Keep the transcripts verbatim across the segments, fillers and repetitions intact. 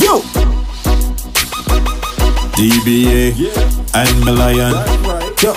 Yo! D B A and Malayan. Yo!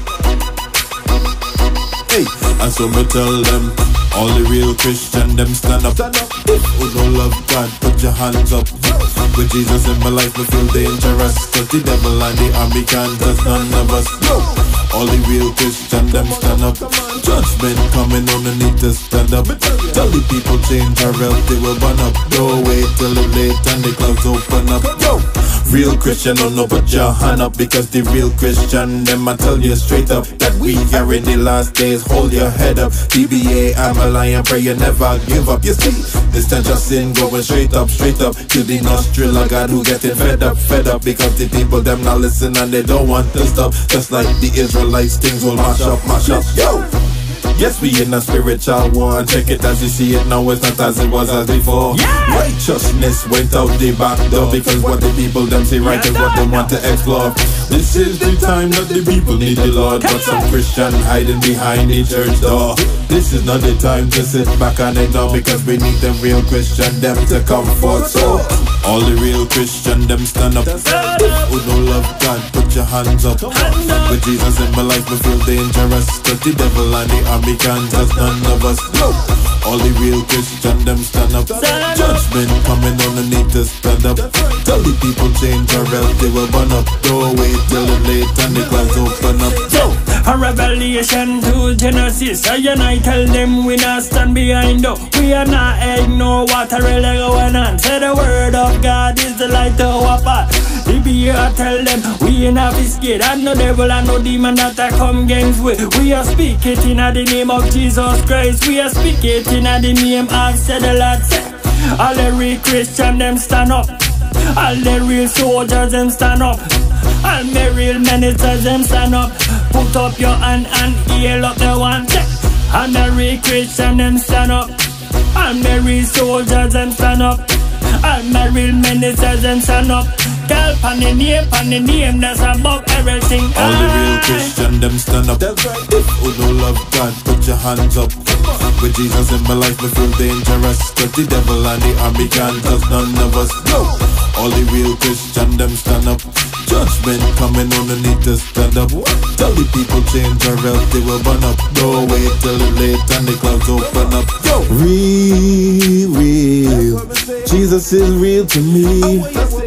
Hey, and so me tell them, all the real Christian, them stand up. If you don't love God, put your hands up. With Jesus in my life, me feel dangerous. Cause the devil and the army can't touch none of us. Yo! All the real Christian, them stand up. Judgment coming on, the need to stand up. Tell the people change or else they will burn up. Don't wait till it's late and the clouds open up. Yo! Real Christian, don't know, put your hand up. Because the real Christian, them I tell you straight up that we are in the last days. Hold your head up. D B A, I'm a lion, pray you never give up. You see, this stench of sin going straight up, straight up to the nostril of God who getting fed up, fed up. Because the people them not listen and they don't want to stop. Just like the Israelites, things will mash up, mash up. Yo! Yes, we in a spiritual war. Check it as you see it now, it's not as it was as before. Yeah. Righteousness went out the back door. Because what the people them say right is what they want to explore. This is the time that the people need the Lord. But some Christian hiding behind the church door. This is not the time to sit back and ignore. Because we need them real Christian, them to come forth. So, all the real Christian, them stand up. If you don't love God, put your hands up. With Jesus in my life, me feel dangerous. Cause the devil and the army can't touch none of us. Yo! All the real Christian, them stand up. Judgment coming on, the need to stand up. Tell the people change or else they will burn up. Don't wait till it's late and the clouds open up. Yo! A revelation to Genesis. I and I tell them we not stand behind though. We are not ignore what are really going on. Say the word of God is the light to our path. D B A tell them we ain't have this kid. I no devil and no demon that I come against with. We are speaking in the name of Jesus Christ. We are speaking in the name of said the Lord say. All the real Christian them stand up. All the real soldiers them stand up. All the real ministers them stand up. Put up your hand and heal up the one. And the real Christian them stand up. And the real soldiers them stand up. And the real ministers them stand up. Girl, pan the name, pan the name, that's above everything. All the real Christian, them stand up. If you don't love God, put your hands up. With Jesus in my life, me feel dangerous. Cause the devil and the army can't touch none of us. Yo! All the real Christian, them stand up. Judgment coming on, the need to stand up. Tell the people change or else they will burn up. Don't wait till it's late and the clouds open up. Yo! Real, real, Jesus is real to me.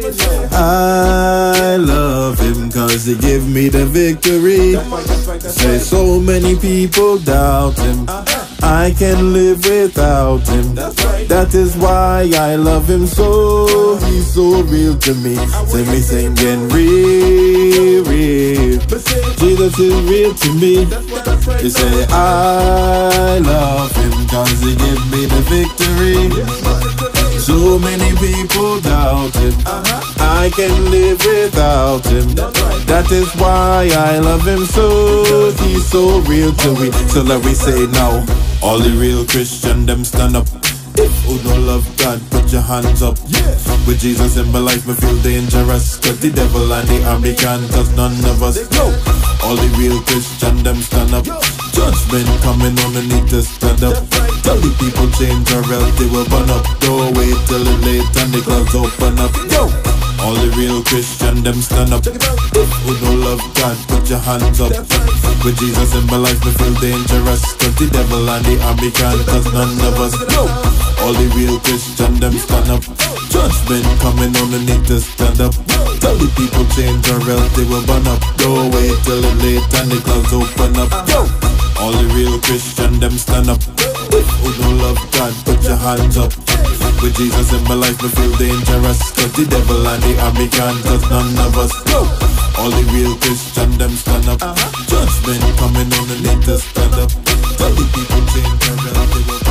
I love him cause he gave me the victory. Say so many people doubt him. I can't live without him. That is why I love him so. He's so real to me. Say me singing real, real. Jesus is real to me. They say I love him cause he gave me the victory. So many people doubt him. I can't live without him. That is why I love him so. He's so real to me. So let me say now, all the real Christian, them stand up. If you don't love God, put your hands up. With Jesus in my life, me feel dangerous. Cause the devil and the army can't touch none of us. Yo! All the real Christian, them stand up. Judgment coming on, the need to stand up. Tell the people change or else they will burn up. Don't wait till it's late and the clouds open up. Yo! All the real Christian, them stand up. If you don't love God, put your hands up. With Jesus in my life, me feel dangerous. Cause the devil and the army can't touch none of us. Yo! All the real Christian, them stand up. Judgment coming on, the need to stand up. Tell the people change or else they will burn up. Don't wait till it's late and the clouds open up. Yo! All the real Christian, them stand up. If you don't love God, put your hands up. With Jesus in my life, me feel dangerous. Cause the devil and the army can't touch none of us. Yo! All the real Christian, them stand up. Judgment coming on, the need to stand up. Tell the people change or else they will